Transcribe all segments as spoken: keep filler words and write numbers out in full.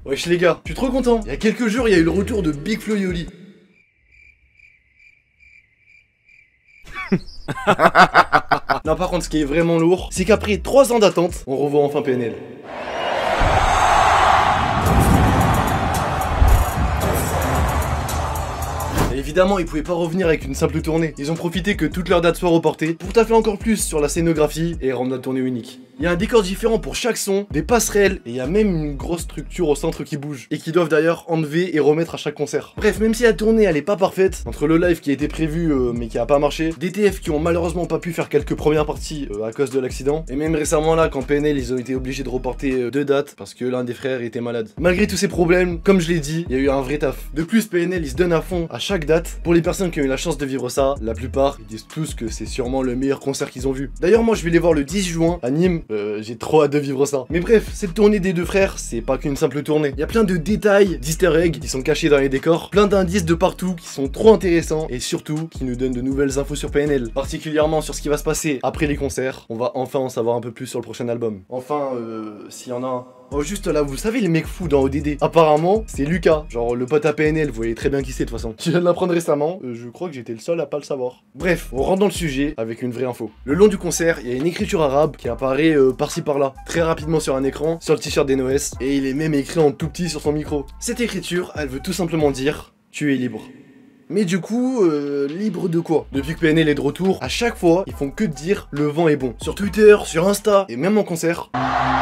Wesh les gars, je suis trop content. Il y a quelques jours, il y a eu le retour de Big Flo et Oli. Non, par contre, ce qui est vraiment lourd, c'est qu'après trois ans d'attente, on revoit enfin P N L. Évidemment, ils pouvaient pas revenir avec une simple tournée. Ils ont profité que toutes leurs dates soient reportées pour taffer encore plus sur la scénographie et rendre la tournée unique. Il y a un décor différent pour chaque son, des passerelles, et il y a même une grosse structure au centre qui bouge, et qui doivent d'ailleurs enlever et remettre à chaque concert. Bref, même si la tournée elle est pas parfaite, entre le live qui a été prévu euh, mais qui a pas marché, des T F qui ont malheureusement pas pu faire quelques premières parties euh, à cause de l'accident, et même récemment là quand P N L ils ont été obligés de reporter euh, deux dates parce que l'un des frères était malade. Malgré tous ces problèmes, comme je l'ai dit, il y a eu un vrai taf. De plus, P N L ils se donnent à fond à chaque date. Pour les personnes qui ont eu la chance de vivre ça, la plupart ils disent tous que c'est sûrement le meilleur concert qu'ils ont vu. D'ailleurs moi je vais les voir le dix juin à Nîmes, euh, j'ai trop hâte de vivre ça. Mais bref, cette tournée des deux frères, c'est pas qu'une simple tournée. Il y a plein de détails, d'easter eggs qui sont cachés dans les décors, plein d'indices de partout qui sont trop intéressants et surtout qui nous donnent de nouvelles infos sur P N L, particulièrement sur ce qui va se passer après les concerts. On va enfin en savoir un peu plus sur le prochain album. Enfin, euh, s'il y en a un. Oh juste là, vous savez les mecs fous dans O D D. Apparemment, c'est Lucas, genre le pote à P N L, vous voyez très bien qui c'est de toute façon. Je viens de l'apprendre récemment, euh, je crois que j'étais le seul à pas le savoir. Bref, on rentre dans le sujet avec une vraie info. Le long du concert, il y a une écriture arabe qui apparaît euh, par-ci par-là, très rapidement sur un écran, sur le t-shirt d'N O S, et il est même écrit en tout petit sur son micro. Cette écriture, elle veut tout simplement dire « Tu es libre ». Mais du coup, euh, libre de quoi? Depuis que P N L est de retour, à chaque fois, ils font que de dire « Le vent est bon ». Sur Twitter, sur Insta, et même en concert.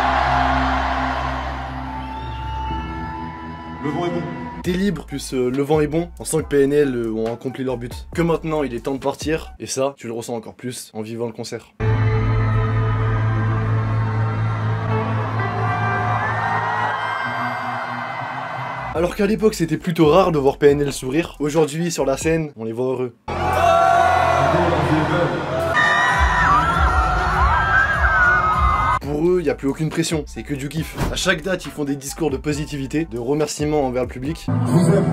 Le vent est bon. T'es libre, plus euh, le vent est bon, on sent que P N L euh, ont accompli leur but. Que maintenant il est temps de partir, et ça, tu le ressens encore plus en vivant le concert. Alors qu'à l'époque c'était plutôt rare de voir P N L sourire, aujourd'hui sur la scène, on les voit heureux. Pour eux, il n'y a plus aucune pression, c'est que du kiff. À chaque date, ils font des discours de positivité, de remerciements envers le public. Je vous aime.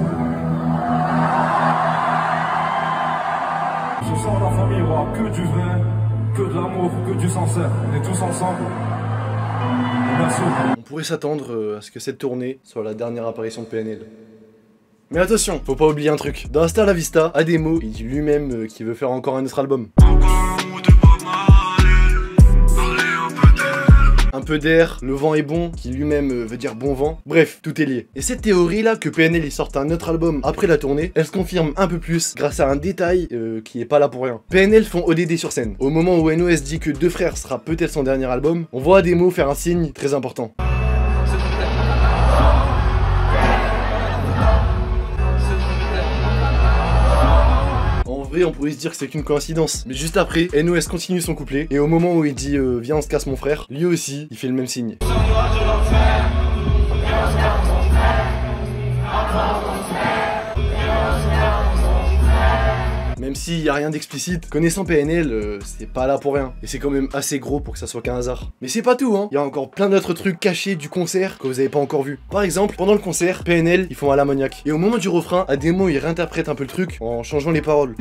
Ce soir, la famille aura que du vrai, que de l'amour, que du sincère. On est tous ensemble. Merci. On pourrait s'attendre euh, à ce que cette tournée soit la dernière apparition de P N L. Mais attention, faut pas oublier un truc. Dans Hasta la Vista, Ademo, il dit lui-même euh, qu'il veut faire encore un autre album. Un peu d'air, le vent est bon, qui lui-même euh, veut dire bon vent. Bref, tout est lié. Et cette théorie là, que P N L il sorte un autre album après la tournée, elle se confirme un peu plus grâce à un détail euh, qui est pas là pour rien. P N L font O D D sur scène. Au moment où N O S dit que Deux Frères sera peut-être son dernier album, on voit Ademo faire un signe très important. On pourrait se dire que c'est qu'une coïncidence. Mais juste après, N O S continue son couplet, et au moment où il dit euh, viens on se casse mon frère, lui aussi, il fait le même signe. Même s'il n'y a rien d'explicite, connaissant P N L, euh, c'est pas là pour rien. Et c'est quand même assez gros pour que ça soit qu'un hasard. Mais c'est pas tout, hein. Il y a encore plein d'autres trucs cachés du concert que vous avez pas encore vu. Par exemple, pendant le concert, P N L, ils font à l'ammoniaque. Et au moment du refrain, Ademo, il réinterprète un peu le truc en changeant les paroles.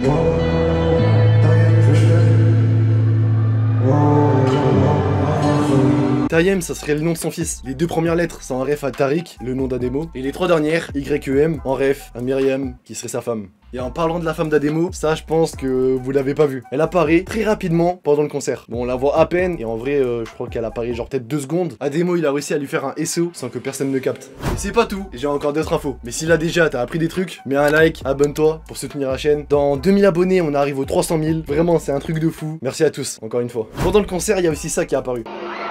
Tayem, ça serait le nom de son fils. Les deux premières lettres sont en ref à Tariq, le nom d'Ademo. Et les trois dernières, Y E M, en ref à Myriam, qui serait sa femme. Et en parlant de la femme d'Ademo, ça je pense que vous l'avez pas vu. Elle apparaît très rapidement pendant le concert. Bon, on la voit à peine, et en vrai, euh, je crois qu'elle apparaît genre peut-être deux secondes. Ademo, il a réussi à lui faire un S O sans que personne ne capte. Et c'est pas tout, j'ai encore d'autres infos. Mais si là déjà t'as appris des trucs, mets un like, abonne-toi pour soutenir la chaîne. Dans deux mille abonnés, on arrive aux trois cent mille. Vraiment, c'est un truc de fou. Merci à tous, encore une fois. Pendant le concert, il y a aussi ça qui est apparu.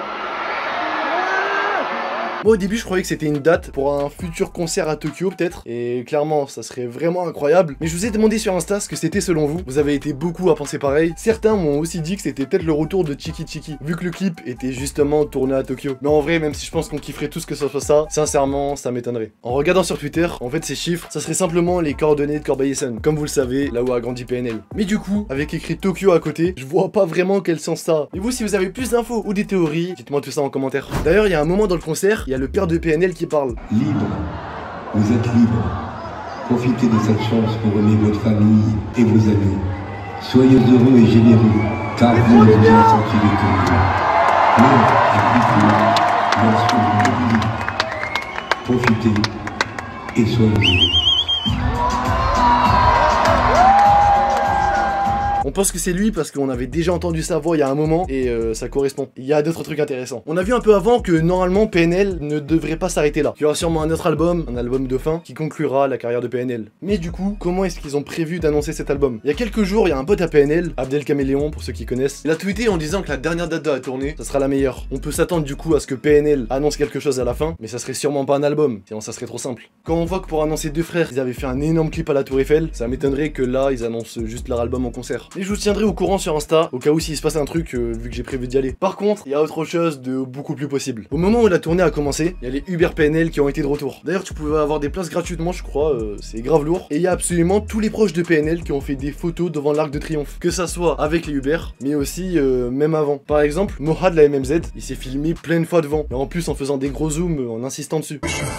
Moi au début je croyais que c'était une date pour un futur concert à Tokyo peut-être, et clairement ça serait vraiment incroyable. Mais je vous ai demandé sur Insta ce que c'était selon vous, vous avez été beaucoup à penser pareil. Certains m'ont aussi dit que c'était peut-être le retour de Chiki Chiki, vu que le clip était justement tourné à Tokyo. Mais en vrai, même si je pense qu'on kifferait tous que ce soit ça, sincèrement ça m'étonnerait. En regardant sur Twitter, en fait ces chiffres, ça serait simplement les coordonnées de Corbeil-Essonnes, comme vous le savez, là où a grandi P N L. Mais du coup, avec écrit Tokyo à côté, je vois pas vraiment quel sens ça a. Et vous, si vous avez plus d'infos ou des théories, dites-moi tout ça en commentaire. D'ailleurs, il y a un moment dans le concert, il y a le père de P N L qui parle. Libre, vous êtes libre. Profitez de cette chance pour aimer votre famille et vos amis. Soyez heureux et généreux, car vous avez bien senti le cœur. L'heure est plus court lorsque vous êtes libre. Profitez. profitez et soyez heureux. On pense que c'est lui parce qu'on avait déjà entendu sa voix il y a un moment et euh, ça correspond. Il y a d'autres trucs intéressants. On a vu un peu avant que normalement P N L ne devrait pas s'arrêter là. Il y aura sûrement un autre album, un album de fin, qui conclura la carrière de P N L. Mais du coup, comment est-ce qu'ils ont prévu d'annoncer cet album? Il y a quelques jours, il y a un pote à P N L, Abdel Caméléon pour ceux qui connaissent. Il a tweeté en disant que la dernière date de la tournée, ça sera la meilleure. On peut s'attendre du coup à ce que P N L annonce quelque chose à la fin, mais ça serait sûrement pas un album, sinon ça serait trop simple. Quand on voit que pour annoncer deux frères, ils avaient fait un énorme clip à la Tour Eiffel, ça m'étonnerait que là, ils annoncent juste leur album en concert. Mais je vous tiendrai au courant sur Insta, au cas où s'il se passe un truc, euh, vu que j'ai prévu d'y aller. Par contre, il y a autre chose de beaucoup plus possible. Au moment où la tournée a commencé, il y a les Uber P N L qui ont été de retour. D'ailleurs, tu pouvais avoir des places gratuitement, je crois, euh, c'est grave lourd. Et il y a absolument tous les proches de P N L qui ont fait des photos devant l'Arc de Triomphe. Que ça soit avec les Uber, mais aussi euh, même avant. Par exemple, Moha de la M M Z, il s'est filmé plein de fois devant. Et en plus en faisant des gros zooms, en insistant dessus.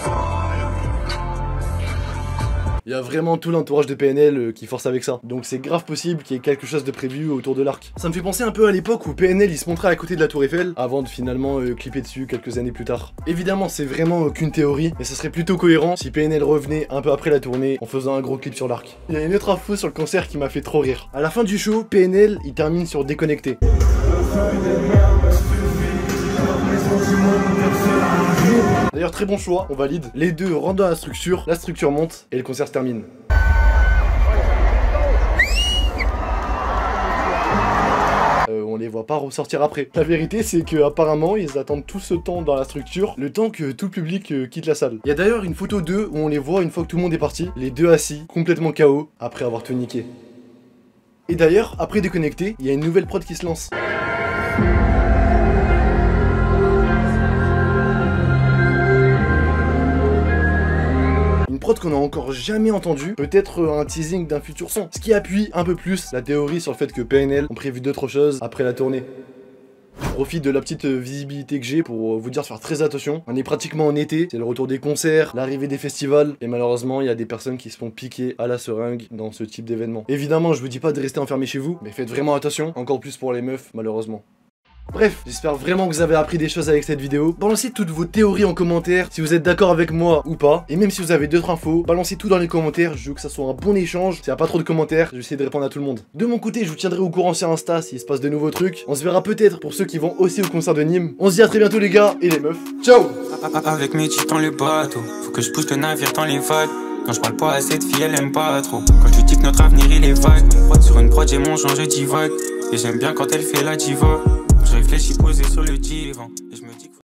Il y a vraiment tout l'entourage de P N L qui force avec ça. Donc c'est grave possible qu'il y ait quelque chose de prévu autour de l'arc. Ça me fait penser un peu à l'époque où P N L il se montrait à côté de la Tour Eiffel avant de finalement euh, clipper dessus quelques années plus tard. Évidemment c'est vraiment qu'une théorie, mais ça serait plutôt cohérent si P N L revenait un peu après la tournée en faisant un gros clip sur l'arc. Il y a une autre info sur le concert qui m'a fait trop rire. À la fin du show, P N L il termine sur Déconnecté. D'ailleurs très bon choix, on valide. Les deux rentrent dans la structure, la structure monte et le concert se termine. Euh, on les voit pas ressortir après. La vérité c'est que apparemment ils attendent tout ce temps dans la structure, le temps que tout le public euh, quitte la salle. Il y a d'ailleurs une photo d'eux où on les voit une fois que tout le monde est parti, les deux assis, complètement K O, après avoir tout niqué. Et d'ailleurs, après Déconnecté, il y a une nouvelle prod qui se lance. Prod qu'on a encore jamais entendu, peut-être un teasing d'un futur son, ce qui appuie un peu plus la théorie sur le fait que P N L ont prévu d'autres choses après la tournée. Je profite de la petite visibilité que j'ai pour vous dire de faire très attention. On est pratiquement en été, c'est le retour des concerts, l'arrivée des festivals, et malheureusement il y a des personnes qui se font piquer à la seringue dans ce type d'événement. Évidemment je vous dis pas de rester enfermé chez vous, mais faites vraiment attention, encore plus pour les meufs malheureusement. Bref, j'espère vraiment que vous avez appris des choses avec cette vidéo. Balancez toutes vos théories en commentaire, si vous êtes d'accord avec moi ou pas. Et même si vous avez d'autres infos, balancez tout dans les commentaires. Je veux que ça soit un bon échange. S'il n'y a pas trop de commentaires, je vais essayer de répondre à tout le monde. De mon côté, je vous tiendrai au courant sur Insta s'il se passe de nouveaux trucs. On se verra peut-être pour ceux qui vont aussi au concert de Nîmes. On se dit à très bientôt les gars et les meufs. Ciao. Avec mes types dans le bateau, faut que je pousse le navire dans les vagues. Quand je parle pas à cette fille, elle aime pas trop. Quand je lui dis que notre avenir il est vague, sur une prod j'ai mon genre je divague. Et j'aime bien quand elle fait la diva. Je réfléchis posé sur le divan et je me dis que